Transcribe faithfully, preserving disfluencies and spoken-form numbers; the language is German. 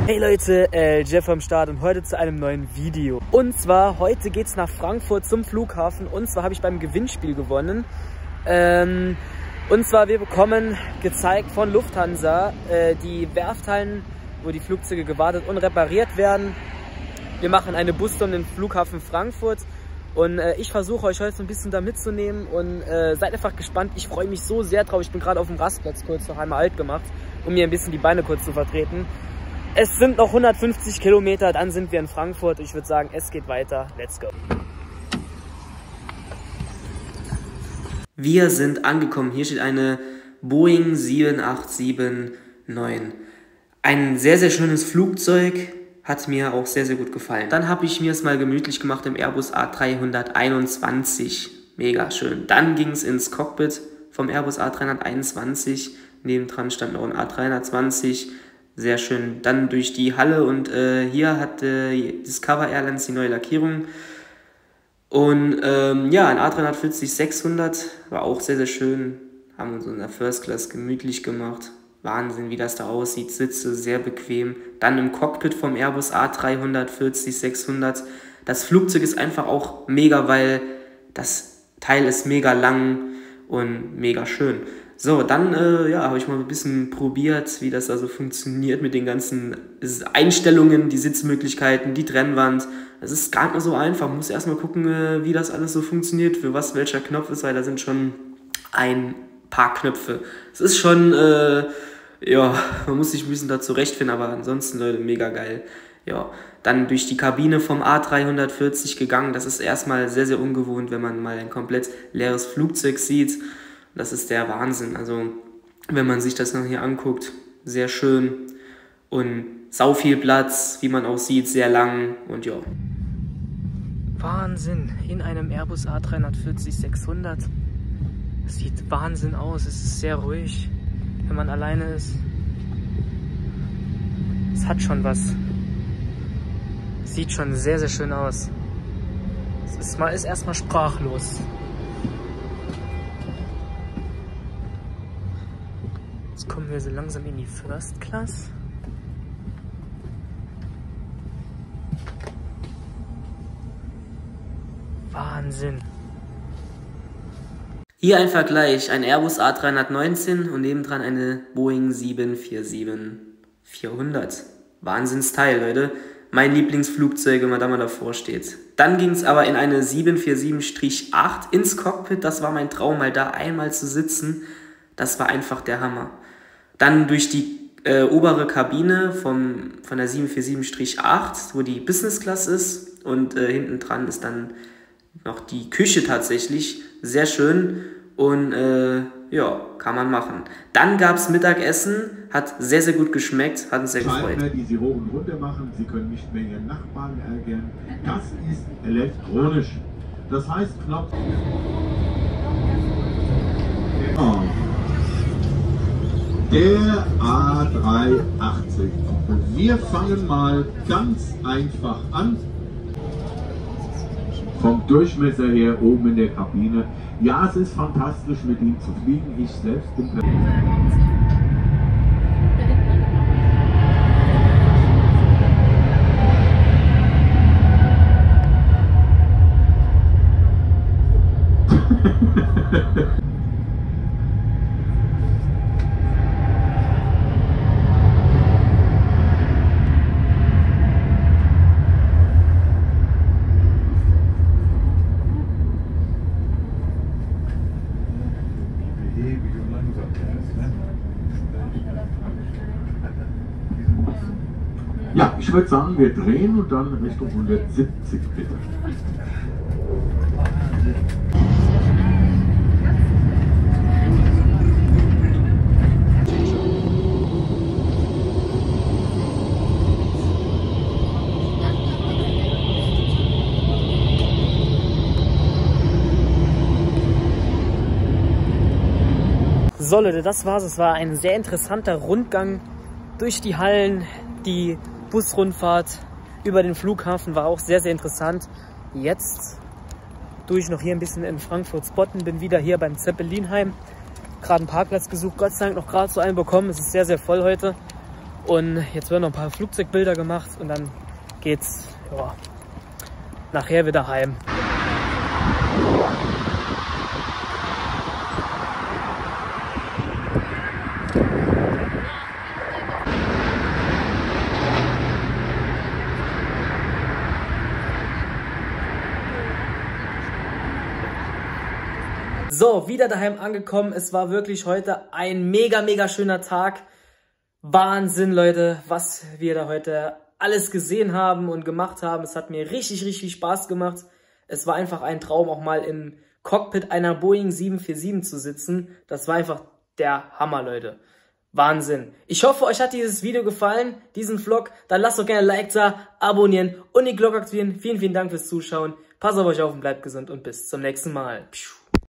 Hey Leute, äh, Jeff am Start und heute zu einem neuen Video. Und zwar, heute geht es nach Frankfurt zum Flughafen und zwar habe ich beim Gewinnspiel gewonnen. Ähm, und zwar, wir bekommen gezeigt von Lufthansa äh, die Werfthallen, wo die Flugzeuge gewartet und repariert werden. Wir machen eine Bustour um den Flughafen Frankfurt und äh, ich versuche euch heute so ein bisschen da mitzunehmen und äh, seid einfach gespannt. Ich freue mich so sehr drauf. Ich bin gerade auf dem Rastplatz kurz noch einmal alt gemacht, um mir ein bisschen die Beine kurz zu vertreten. Es sind noch hundertfünfzig Kilometer, dann sind wir in Frankfurt. Ich würde sagen, es geht weiter. Let's go. Wir sind angekommen. Hier steht eine Boeing sieben acht sieben neun. Ein sehr, sehr schönes Flugzeug. Hat mir auch sehr, sehr gut gefallen. Dann habe ich mir es mal gemütlich gemacht im Airbus A dreihunderteinundzwanzig. Mega schön. Dann ging es ins Cockpit vom Airbus A dreihunderteinundzwanzig. Nebendran stand noch ein A dreihundertzwanzig. Sehr schön. Dann durch die Halle und äh, hier hat äh, Discover Airlines die neue Lackierung. Und ähm, ja, ein A dreihundertvierzig sechshundert war auch sehr, sehr schön. Haben uns in der First Class gemütlich gemacht. Wahnsinn, wie das da aussieht. Sitze sehr bequem. Dann im Cockpit vom Airbus A dreihundertvierzig sechshundert. Das Flugzeug ist einfach auch mega, weil das Teil ist mega lang und mega schön. So, dann äh, ja, habe ich mal ein bisschen probiert, wie das also funktioniert mit den ganzen Einstellungen, die Sitzmöglichkeiten, die Trennwand. Es ist gar nicht so einfach. Man muss erstmal gucken, äh, wie das alles so funktioniert, für was welcher Knopf ist, weil da sind schon ein paar Knöpfe. Es ist schon, äh, ja, man muss sich ein bisschen da zurechtfinden, aber ansonsten, Leute, mega geil. Ja, dann durch die Kabine vom A dreihundertvierzig gegangen. Das ist erstmal sehr, sehr ungewohnt, wenn man mal ein komplett leeres Flugzeug sieht. Das ist der Wahnsinn. Also, wenn man sich das noch hier anguckt, sehr schön und sau viel Platz, wie man auch sieht, sehr lang und ja. Wahnsinn, in einem Airbus A dreihundertvierzig sechshundert. Es sieht Wahnsinn aus, es ist sehr ruhig, wenn man alleine ist. Es hat schon was. Sieht schon sehr, sehr schön aus. Es ist, man ist erstmal sprachlos. Jetzt kommen wir so langsam in die First Class. Wahnsinn. Hier ein Vergleich, ein Airbus A dreihundertneunzehn und nebendran eine Boeing sieben vier sieben vierhundert. Wahnsinnsteil, Leute. Mein Lieblingsflugzeug, wenn man da mal davor steht. Dann ging es aber in eine sieben vier sieben acht ins Cockpit. Das war mein Traum, mal da einmal zu sitzen. Das war einfach der Hammer. Dann durch die äh, obere Kabine vom, von der sieben vier sieben acht, wo die Business Class ist. Und äh, hinten dran ist dann noch die Küche tatsächlich. Sehr schön und äh, ja, kann man machen. Dann gab es Mittagessen, hat sehr, sehr gut geschmeckt, hat uns sehr gefreut. Die Sie hoch und runter machen, Sie können nicht mehr Ihren Nachbarn ärgern. Das ist elektronisch. Das heißt, Knopf. Oh. Der A dreihundertachtzig. Und wir fangen mal ganz einfach an. Vom Durchmesser her oben in der Kabine. Ja, es ist fantastisch, mit ihm zu fliegen. Ich selbst bin... Ja, ich würde sagen, wir drehen und dann Richtung hundertsiebzig bitte. So Leute, das war's. Es war ein sehr interessanter Rundgang durch die Hallen. Die Busrundfahrt über den Flughafen war auch sehr, sehr interessant. Jetzt tue ich noch hier ein bisschen in Frankfurt spotten, bin wieder hier beim Zeppelinheim. Gerade einen Parkplatz gesucht, Gott sei Dank noch gerade so einen bekommen. Es ist sehr, sehr voll heute. Und jetzt werden noch ein paar Flugzeugbilder gemacht und dann geht's ja, nachher wieder heim. So, wieder daheim angekommen. Es war wirklich heute ein mega, mega schöner Tag. Wahnsinn, Leute, was wir da heute alles gesehen haben und gemacht haben. Es hat mir richtig, richtig Spaß gemacht. Es war einfach ein Traum, auch mal im Cockpit einer Boeing sieben vier sieben zu sitzen. Das war einfach der Hammer, Leute. Wahnsinn. Ich hoffe, euch hat dieses Video gefallen, diesen Vlog. Dann lasst doch gerne ein Like da, abonnieren und die Glocke aktivieren. Vielen, vielen Dank fürs Zuschauen. Passt auf euch auf und bleibt gesund und bis zum nächsten Mal. Pschuh.